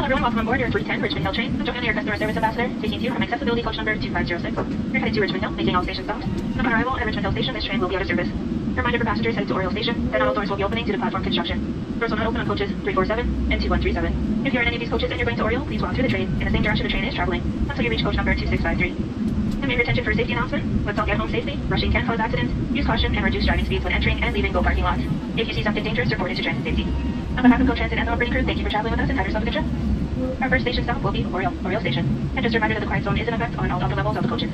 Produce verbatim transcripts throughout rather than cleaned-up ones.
Hello everyone, welcome on board your three ten Richmond Hill train. I'm Joanna, your customer service ambassador, speaking to you from accessibility coach number two five zero six. You're headed to Richmond Hill, making all station stops. Upon arrival at Richmond Hill station, this train will be out of service. A reminder for passengers headed to Oriole Station that not all doors will be opening due to platform construction. Doors will not open on coaches three four seven and two one three seven. If you're in any of these coaches and you're going to Oriole, please walk through the train in the same direction the train is traveling until you reach coach number two six five three. And may your attention for a safety announcement. Let's all get home safely. Rushing can cause accidents. Use caution and reduce driving speeds when entering and leaving GO parking lots. If you see something dangerous, report it to transit safety. On behalf of GO Transit and the operating crew, thank you for traveling with us and have yourself a good trip. Our first station stop will be Oriole, Oriole Station. And just a reminder that the quiet zone is in effect on all upper levels of the coaches.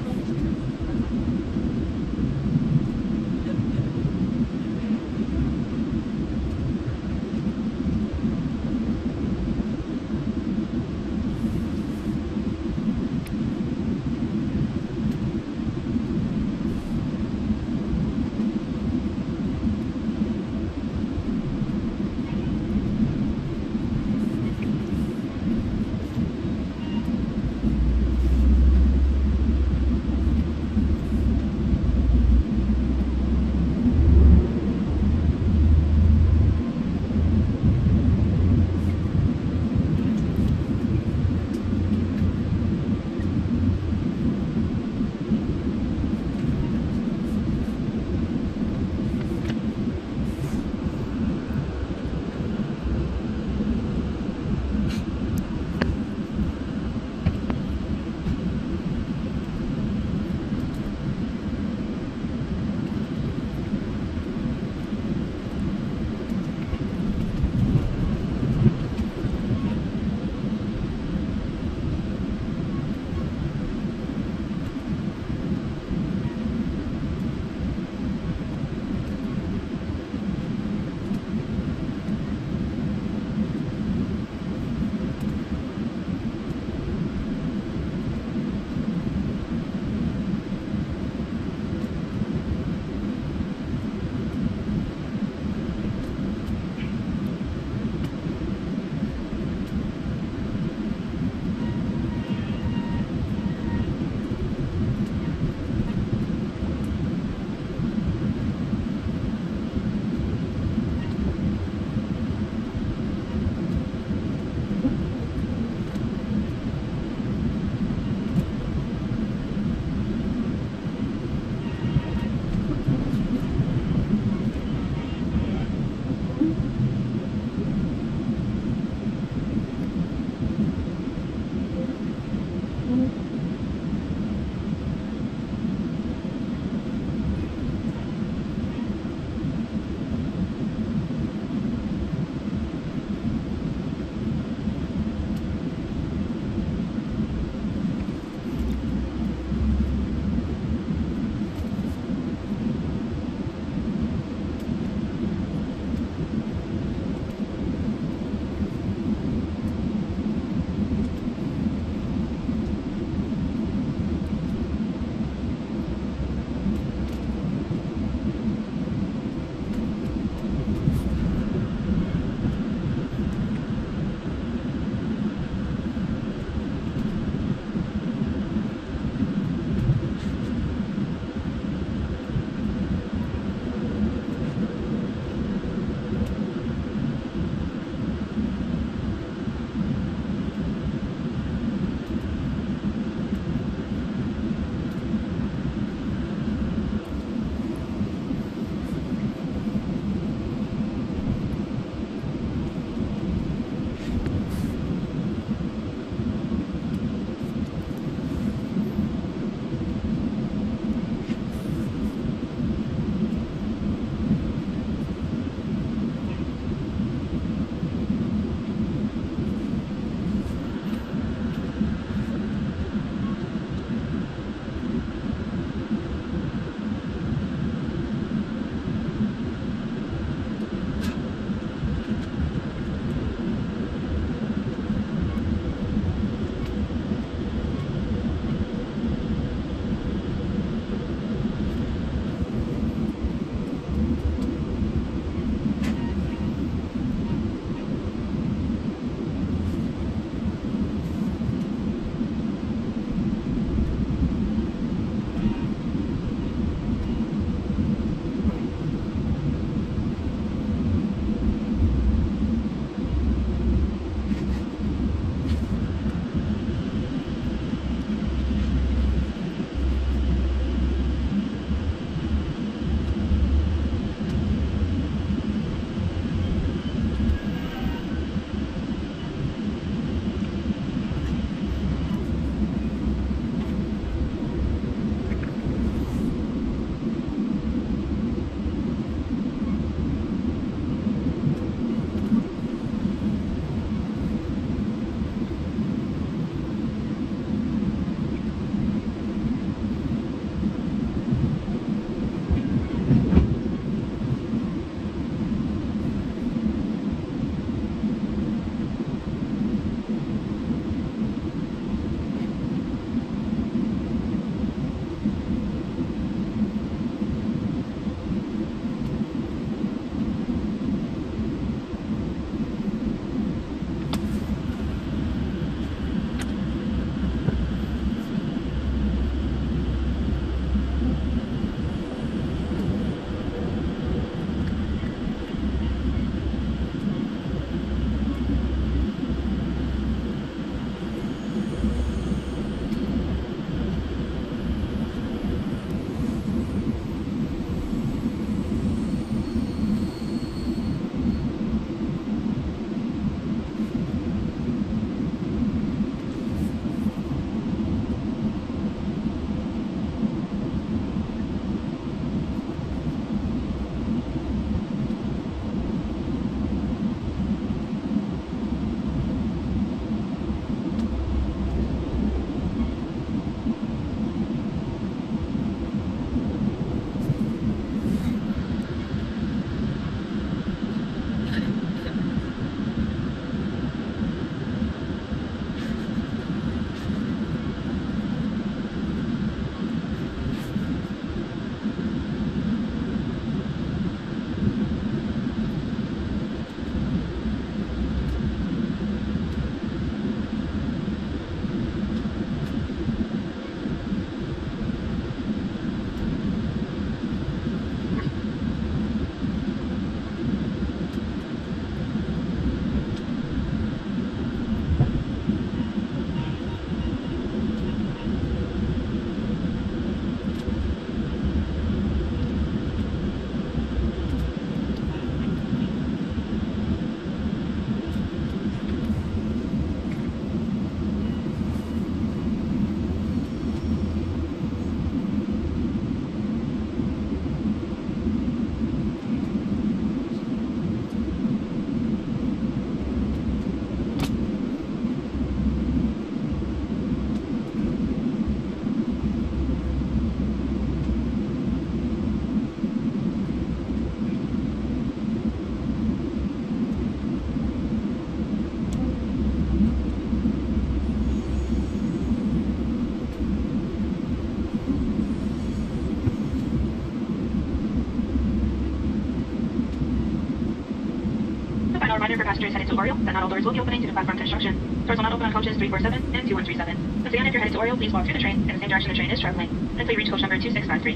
Reminder for passengers headed to Oriole that not all doors will be opening due to platform construction. Doors will not open on coaches three forty-seven and two one three seven. Once again, if you're headed to Oriole, please walk through the train in the same direction the train is traveling until you reach coach number two six five three.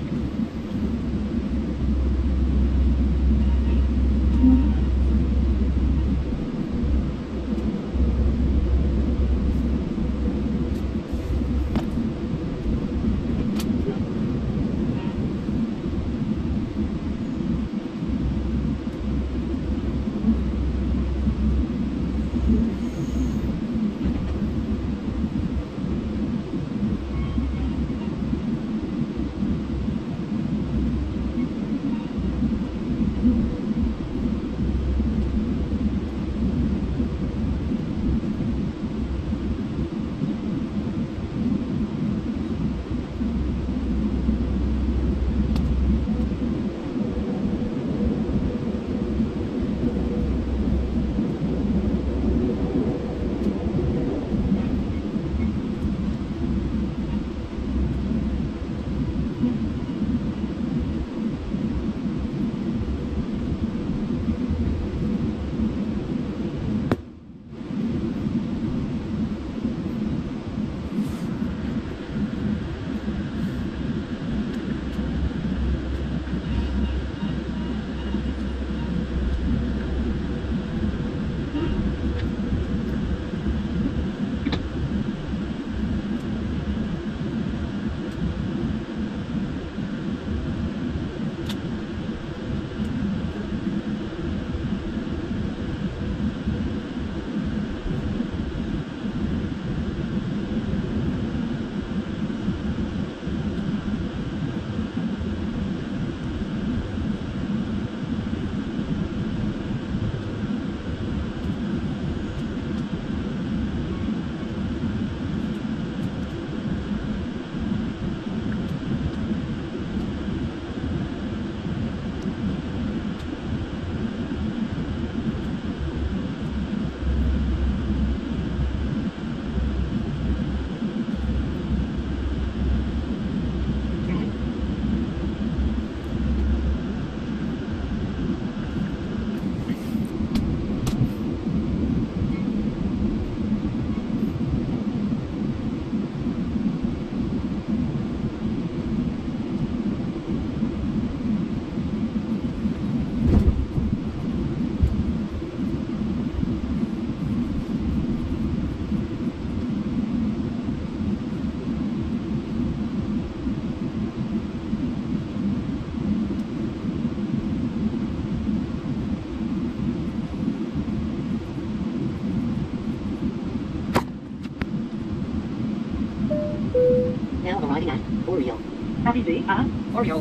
Now arriving at Oriole. Arrivé à Oriole.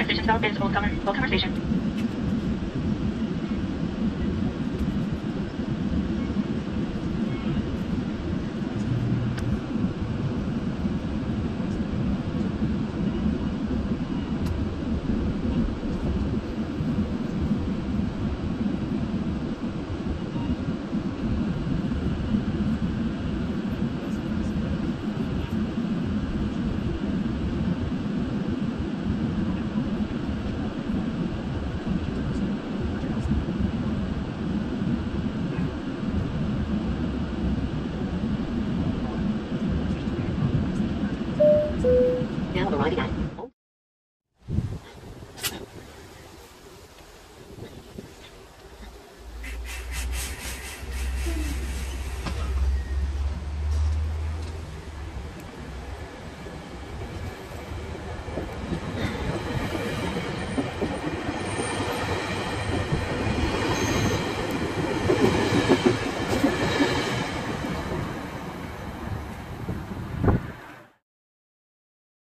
Next station stop is Old Cummer, Old Cummer Station. Now arriving at